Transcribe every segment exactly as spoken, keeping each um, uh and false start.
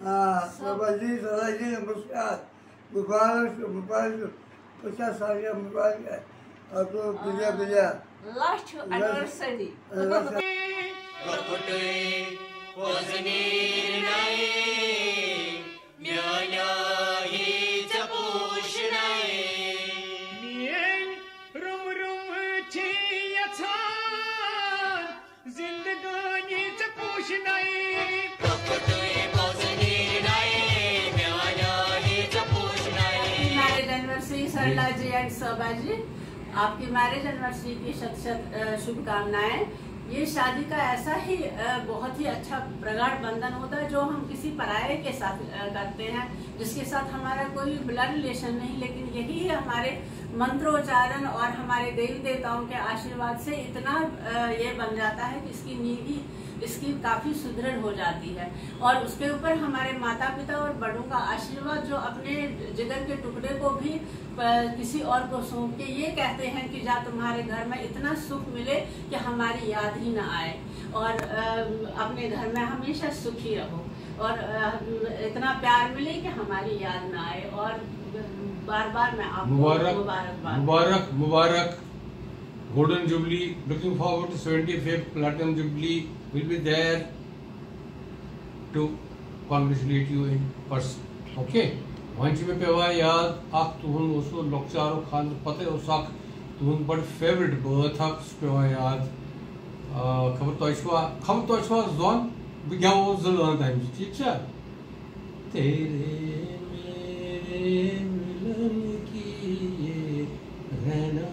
हाँ बाबा जी सदा जी नमस्कार। मुबारक मुबारक पचास साल का मुबारक है आपको बिलिया बिलिया last anniversary Sarla ji and Shobha ji, आपकी मैरिज एनिवर्सरी की शत शत शुभकामनाएं। ये शादी का ऐसा ही बहुत ही अच्छा प्रगाढ़ बंधन होता है जो हम किसी पराये के साथ करते हैं, जिसके साथ हमारा कोई ब्लड रिलेशन नहीं, लेकिन यही हमारे मंत्रोच्चारण और हमारे देवी देवताओं के आशीर्वाद से इतना ये बन जाता है कि इसकी नींव ही इसकी काफी सुदृढ़ हो जाती है। और उसके ऊपर हमारे माता पिता और बड़ों का आशीर्वाद जो अपने जिगर के टुकड़े को भी किसी और को सौंप के ये कहते हैं कि जा तुम्हारे घर में इतना सुख मिले कि हमारी याद ही ना आए, और अपने घर में हमेशा सुखी रहो, और इतना प्यार मिले कि हमारी याद ना आए। और बार बार मैं आपको मुबारक मुबारकबाद मुबारक मुबारक golden jubilee. Looking forward to seventy fifth platinum jubilee will be there to congratulate you in person. Okay? वंश में पेवा याद आख तुहन उसको लोकचारो खान पते और साख तुहन बड़ फेवरेट बर्थ आख पेवा याद खबर तो ऐसा खबर तो ऐसा जोन बिगाओ जलन टाइम ठीक है। तेरे मेरे मिलन की ये रहना,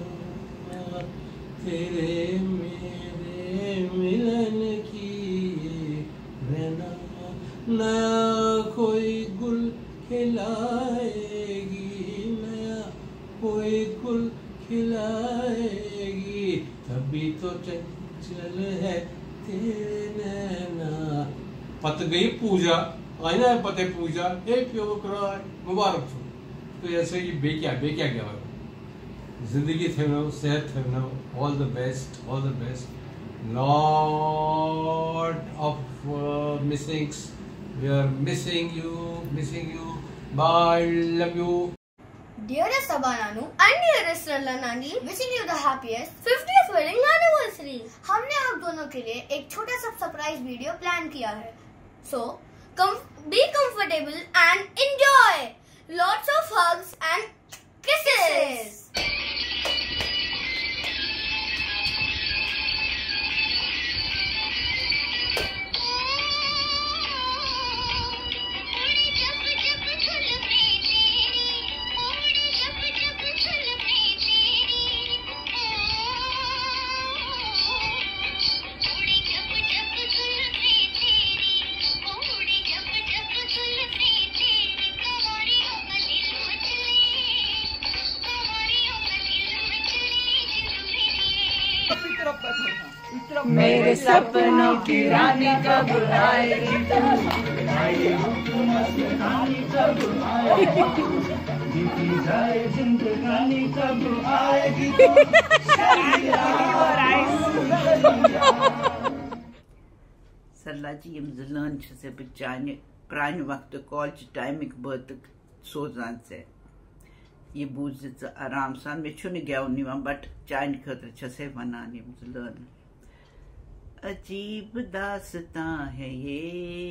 तेरे मेरे मिलन की ये रहना, नया कोई गुल खिलाएगी, नया कोई गुल खिलाएगी, तभी तो चंचल है तेरे नैना। पत गई पूजा आईना है पते पूजा एक मुबारक हो। तो ऐसे ही बेक्या बेक्या क्या जिंदगी थे ना सेहत थे ना। All the best all the best. Lot of uh, missings. We are missing you, missing you. Bye, love you. Dearest Abba Nanu and dearest Sarla Nani, wishing you the happiest fiftieth wedding anniversary. हमने आप दोनों के लिए एक छोटा सा surprise video plan किया है, so com- be comfortable and enjoy. Lots of hugs and kisses. मेरे सपनों की रानी कब आएगी, जिंदगानी कब आएगी। सरला जी यम ज़लान से बचाने प्रान वक्त कॉल टाइम बत सोजान से ये बूझ आराम सान मे गेवन बट चान खतर छसे वनान यम ज़लान। अजीब दास्तां है ये,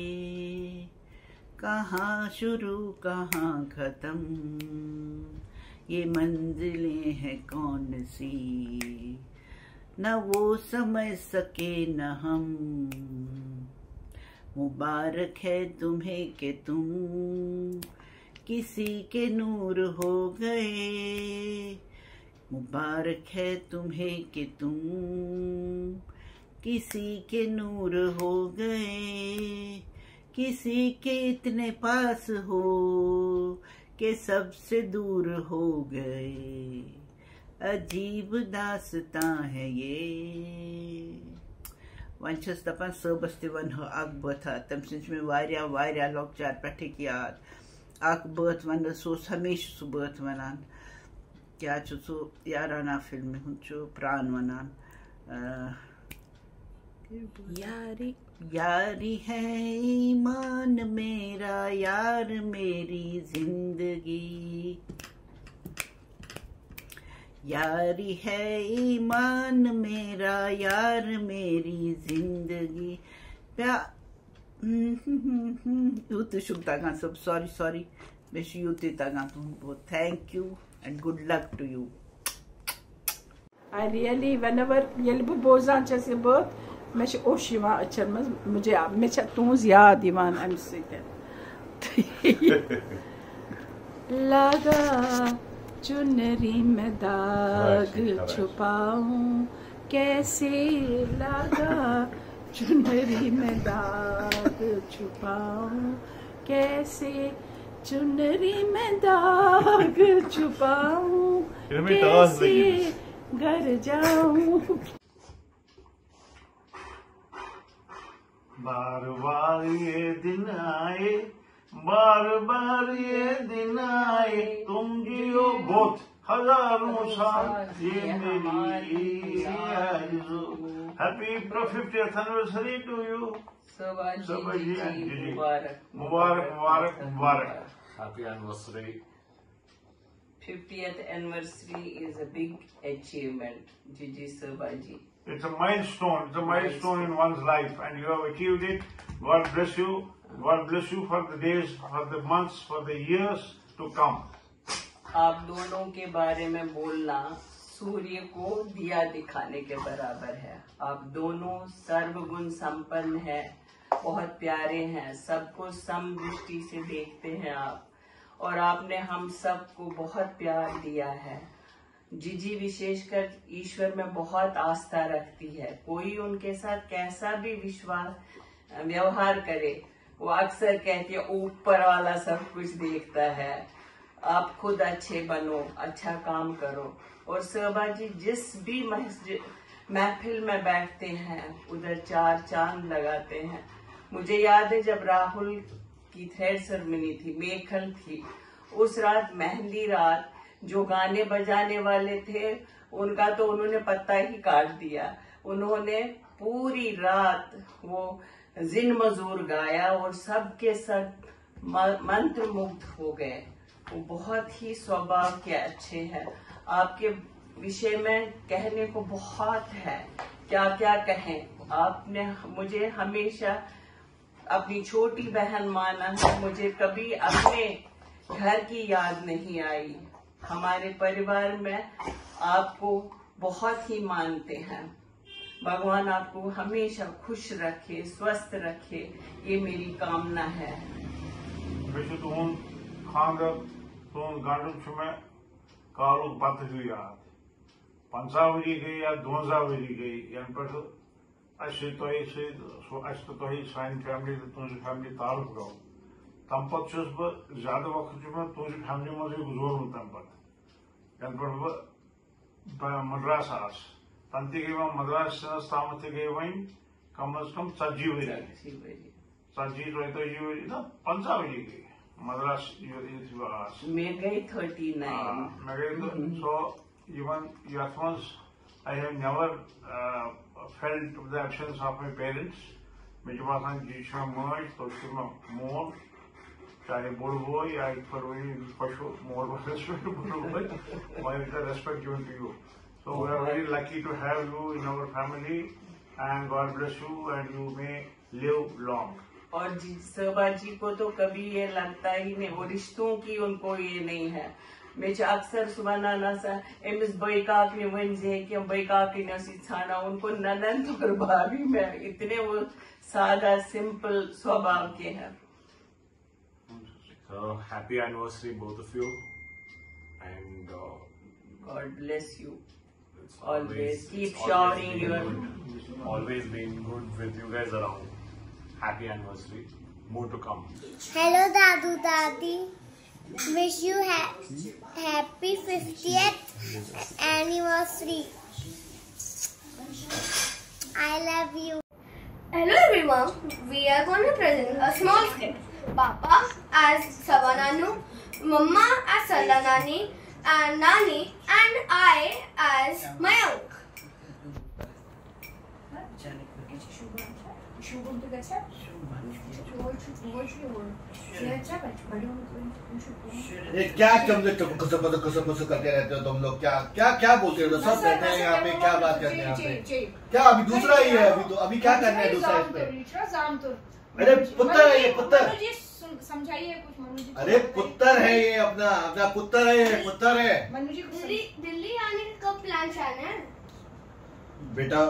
कहाँ शुरू कहाँ खत्म, ये मंजिलें हैं कौन सी, न वो समझ सके न हम। मुबारक है तुम्हें कि तुम किसी के नूर हो गए, मुबारक है तुम्हें कि तुम किसी के नूर हो गए, किसी के इतने पास हो के सबसे दूर हो गए। अजीब दास्तां है ये। वन छस दपान सबस ते वन अक बथा तम सिंच में वारिया वारिया लोकचार पेठिक याद अक बत वन सो हमेशा सु बत वनान क्या सो याराना फिल्म हुन प्राण वनान यारी यारी है ईमान मेरा, यार मेरी जिंदगी। यारी है ईमान मेरा, यार मेरी जिंदगी। प्यार ute shuktagan sab sorry sorry besh ute tagan tum both thank you and good luck to you. I really whenever yel bu bozan chese both mesh oshima acharmaz mujhe mesh tuz yaad divan am site laga chunri mein daag chupaऊं कैसे लगा चुनरी में दाग छुपाऊं कैसे चुनरी में दाग छुपाऊं कैसे घर जाऊं। बार बार ये दिन आए, बार बार ये दिन आए, तुम जियो बहुत हजारों साल ये मेरी आरज़ू। Happy fiftieth anniversary to you, Sabaji and Gigi. Mubarak, Mubarak, Mubarak, Mubarak. Happy anniversary. fiftieth anniversary is a big achievement, Gigi Sabaji. It's a milestone. It's a milestone in one's life, and you have achieved it. God bless you. God bless you for the days, for the months, for the years to come. आप दोनों के बारे में बोलना सूर्य को दिया दिखाने के बराबर है। आप दोनों सर्वगुण संपन्न हैं, बहुत प्यारे हैं, सबको समदृष्टि से देखते हैं आप, और आपने हम सबको बहुत प्यार दिया है। जीजी विशेषकर ईश्वर में बहुत आस्था रखती है। कोई उनके साथ कैसा भी विश्वास व्यवहार करे, वो अक्सर कहती है ऊपर वाला सब कुछ देखता है, आप खुद अच्छे बनो, अच्छा काम करो। और शोभा जी जिस भी महफिल में बैठते हैं उधर चार चांद लगाते हैं। मुझे याद है जब राहुल की थ्रेड सेरेमनी थी, मेखल थी, उस रात मेहंदी रात जो गाने बजाने वाले थे उनका तो उन्होंने पत्ता ही काट दिया। उन्होंने पूरी रात वो जिन मजूर गाया और सबके सब मंत्र मुग्ध हो गए। वो बहुत ही स्वभाव के अच्छे हैं। आपके विषय में कहने को बहुत है, क्या क्या कहें। आपने मुझे हमेशा अपनी छोटी बहन माना है, मुझे कभी अपने घर की याद नहीं आई। हमारे परिवार में आपको बहुत ही मानते हैं। भगवान आपको हमेशा खुश रखे, स्वस्थ रखे, ये मेरी कामना है। कालुक पत हूँ याद पंचा वरी गई या दुवंजा वरी गई यन पे तुम सान फैमिली तुज फैमिली ताल्लुक गो तम पे बह ज्यादा वक्त मैं तुज फैमिली मजे गुजरमुत तम पे यन पे मद्रास आस तन गई वह मद्रास तम गई वन कम अज कम षी वरी षी त्रोतजी वरी ना पंचा वरी गई Madras was. Maybe thirty-nine. Uh, so even Yatmans, I have never uh, felt the absence of my parents. मुझे पास जीशा मर्ज तो उसमें मोर चाहे बुढ़ हो या पर वही पशु मोर respect बुढ़ हो my respect given to you. So we are very lucky to have you in our family and God bless you and you may live long. और जी शोभा जी को तो कभी ये लगता ही नहीं, वो रिश्तों की उनको ये नहीं है। मैं अक्सर सुबह नाना सा एमएस बैकाक ने वन जे कि बैकाक ने छाना उनको ननंद और भाभी में इतने वो सादा सिंपल स्वभाव के हैं। So happy anniversary both of you and uh, God bless you. Always, always keep always showering your good, always been good with you guys around. Happy anniversary. More to come. Hello Dadu Dadi. Wish you ha happy fiftieth anniversary. I love you. Hello everyone. We are going to present a small script. Papa as Sabananu, Mama as Salanani, and Nani, and I as Mayank. ये क्या तुम लोग कसम कसम कसम कसम करते रहते हो तुम लोग? क्या क्या क्या बोलते हो? सब बैठे हैं यहाँ पे, क्या बात करते हैं यहाँ पे? क्या अभी दूसरा ही है? अभी तो अभी क्या करना है दूसरा इस पे? अरे पुत्र है ये, पुत्र समझाइए कुछ मनु जी। अरे पुत्र है ये, अपना अपना पुत्र है ये, पुत्र है। मनु जी दिल्ली दिल्ली आने का कब प्लान है? बेटा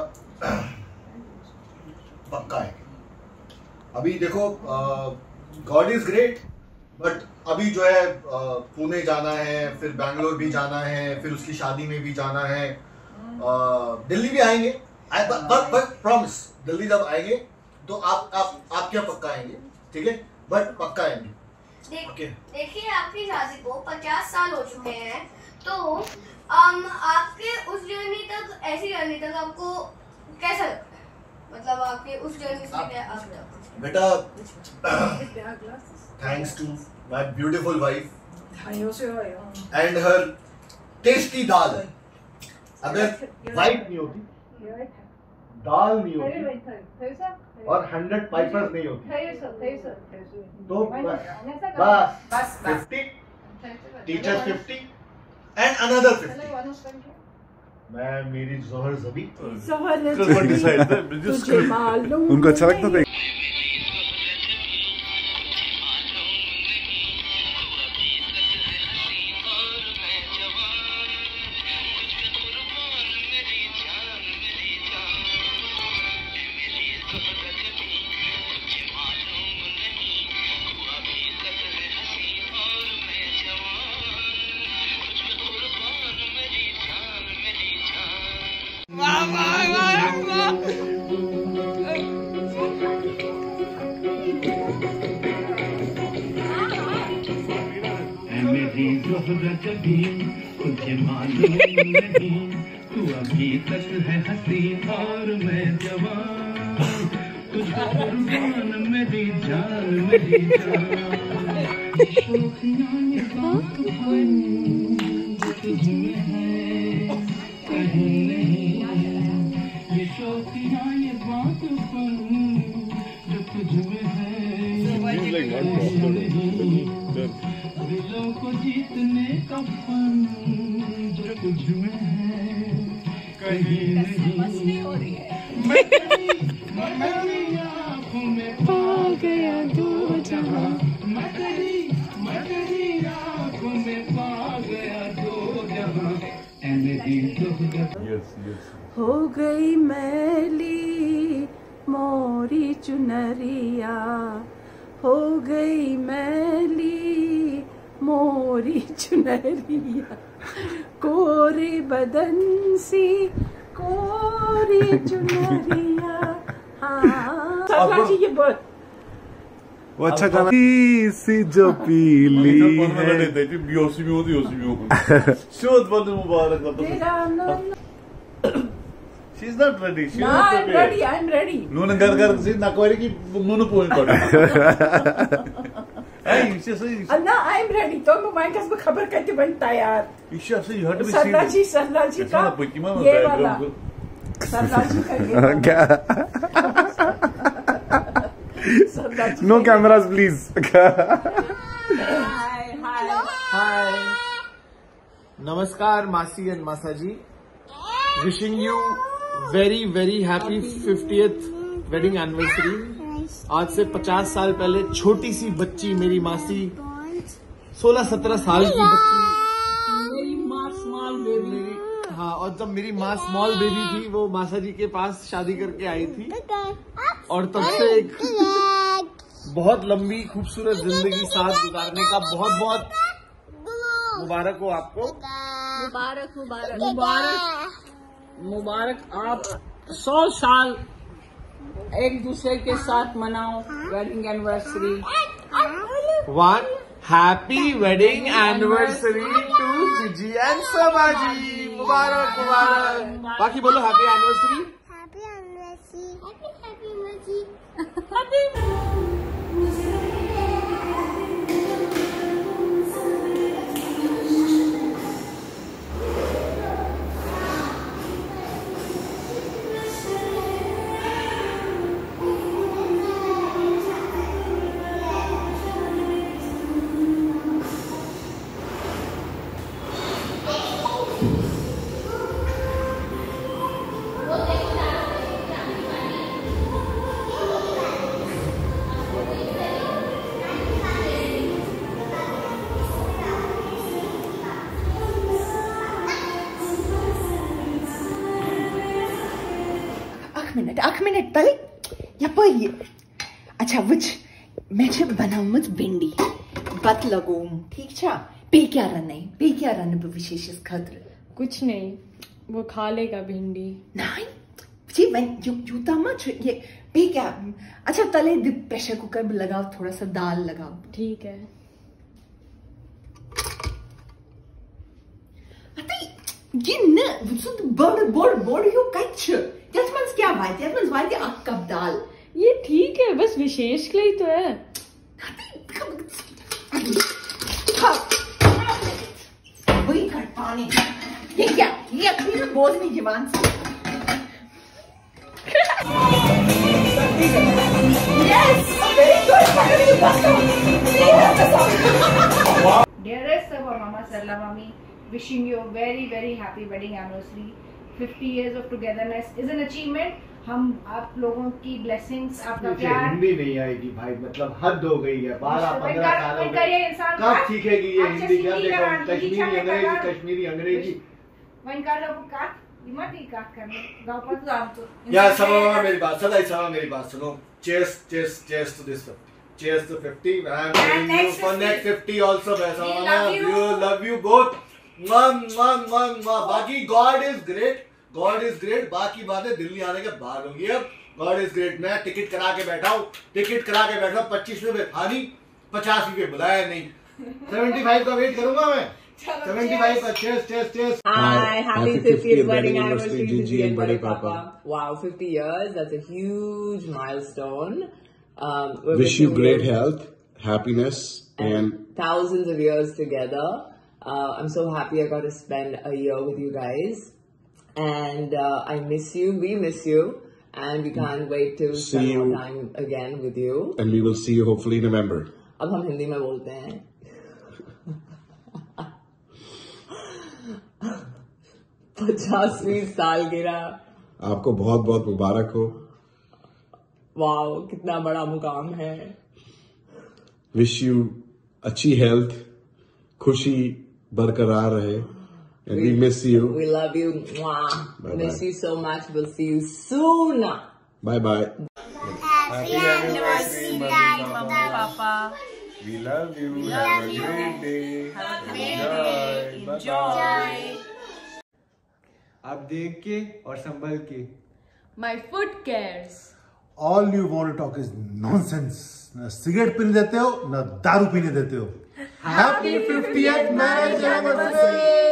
पक्का है। अभी देखो, गॉड इज ग्रेट, बट अभी जो है पुणे जाना है, फिर बैंगलोर भी जाना है, फिर उसकी शादी में भी जाना है, दिल्ली भी आएंगे। बट प्रॉमिस, दिल्ली जब आएंगे तो आप आप आप क्या पक्का आएंगे, ठीक है? बट पक्का आएंगे। देखिए देखिए आपकी शादी को पचास साल हो चुके हैं, तो um, आपके उस जर्नी तक, ऐसी जर्नी तक आपको कैसा लगता है? मतलब आपके उस जर्नी से क्या अब तक? बेटा, thanks to my beautiful wife and her tasty dal. अगर वाइफ नहीं होती, दाल नहीं होती और हंड्रेड पाइपर्स नहीं होती, तो बस fifty teachers fifty and another fifty. मैं मेरी जोहर जबी उनको अच्छा लगता था। तुझे मालूम नहीं, तू अभी तक है हंसी और मैं जवान, तुझको कुर्बान मेरी जान मेरी जान। शौकियां ये बात बन जो तुझमें है कहीं नहीं, ये शौकियां ये बात बन जो तुझमें है कहीं नहीं, दिलों को जीतने का फन जो कुछ में है कहीं नहीं। मैं तेरी आँखों में पा गया दो जहां, मैं तेरी मैं तेरी आँखों में पा गया दो जहां। हो गई मैली मोरी चुनरिया, हो गई मैली मोरी चुनरिया, कोरे बदन सी कोरी चुनरिया। हाँ जी, ये बहुत वो अच्छा गाना सी जो पीली है। She's not ready. She's no, not I'm ready. I'm ready. Nuna gar gar si nakwari ki nuna point kodi. Hey, Isha say. Anna, I'm ready. तो मैं माइक से खबर करके बनता यार. Isha say you have to be सरदार जी, सरदार जी का ये वाला. सरदार जी का ये वाला. क्या? No cameras, please. Hi, hi. Hi. Namaskar, Masi and Masaji. Wishing you very very happy fiftieth wedding anniversary. आज से पचास साल पहले छोटी सी बच्ची मेरी मासी, सोलह सत्रह साल की बच्ची, मेरी माँ स्मॉल बेबी। हाँ, और जब मेरी माँ स्मॉल बेबी थी वो मासा जी के पास शादी करके आई थी, और तब से एक बहुत लंबी खूबसूरत जिंदगी साथ गुजारने का बहुत बहुत मुबारक हो आपको। मुबारक मुबारक मुबारक मुबारक। आप सौ साल एक दूसरे के साथ मनाओ wedding anniversary. One happy wedding anniversary to Jiji and सबाजी। मुबारक मुबारक। बाकी बोलो happy anniversary. Happy anniversary. Happy happy anniversary. Minute अख मिनट तल यपरि अच्छा वच मैं छ बनामत भिंडी बत लगोम ठीक छ पे क्या रने पे क्या रने विशेष खतर कुछ नहीं वो खा लेगा भिंडी नहीं जी मैं यू यूता मत ये पे क्या अच्छा तले प्रेशर कुकर में लगाओ थोड़ा सा दाल लगाओ ठीक है ये न so the bird bird bird you catch das man's क्या बात है man's बात है अक कप दाल ये ठीक है बस विशेष के लिए तो है वही कर पानी ये क्या ये अपनी ना बोल नहीं जीवन से yes very good finally you got some dearest of our mama Sarla mami wishing you a very very happy wedding anniversary. fifty years of togetherness is an achievement. हम आप लोगों की blessings आपका प्यार हिंदी नहीं आएगी भाई मतलब हद हो गई है बारह पंद्रह साल हो गए कब सीखेगी ये हिंदी क्या देखो कश्मीरी अंग्रेजी कश्मीरी अंग्रेजी वन कर लो काट मत ही काट करने गांव पर तो आप तो यार समझो मेरी बात सदा समझो मेरी बात सुनो cheers cheers cheers to this cheers to fifty and I'm you for next fifty also वैसा you love you both Mwah, mwah, mwah, mwah. बाकी God is great, God is great. बाकी बातें दिल्ली आने के बाद होंगी अब. God is great. मैं टिकट करा के बैठा हूँ, टिकट करा के बैठा हूँ. पच्चीस रुपए था नहीं, पचास रुपए बुलाया नहीं. सेवेंटी फाइव का वेट करूँगा मैं. सेवेंटी फाइव का cheers, cheers, cheers. Hi, happy fiftieth wedding anniversary to Gigi and Bade Papa. Wow, fifty years. That's a huge milestone. Um, Wish you great health, happiness, and thousands of years together. Uh, I'm so happy I got to spend a year with you guys, and uh, I miss you. We miss you, and we can't wait to See spend you. more time again with you. and we will see you hopefully in November. अब हम हिंदी में बोलते हैं. पचासवीं सालगिरह. आपको बहुत बहुत मुबारक हो. वाओ कितना बड़ा मुकाम है. Wish you अच्छी health, खुशी बरकरार रहे. And we miss you. We love you. Mwah. Bye Miss bye. you so much. We'll see you soon. Bye bye. Happy anniversary, Dad, Mama, Papa. We love you. We Have love a you. great day. Have a great day. Enjoy. आप देख के और संभल के. My foot cares. All you want to talk is nonsense. ना cigarette पीने देते हो ना दारू पीने देते हो. Happy fiftieth marriage anniversary.